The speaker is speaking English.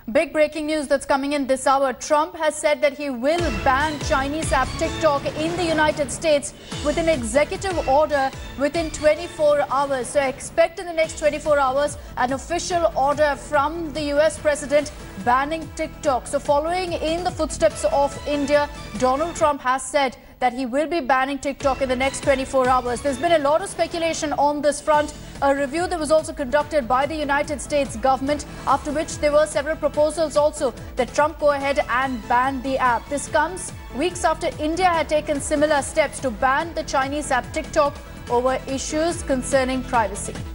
Big breaking news that's coming in this hour. Trump has said that he will ban Chinese app TikTok in the United States with an executive order within 24 hours. So expect in the next 24 hours an official order from the US president banning TikTok. So following in the footsteps of India, Donald Trump has said that he will be banning TikTok in the next 24 hours. There's been a lot of speculation on this front. A review that was also conducted by the United States government, after which there were several proposals also that Trump go ahead and ban the app. This comes weeks after India had taken similar steps to ban the Chinese app TikTok over issues concerning privacy.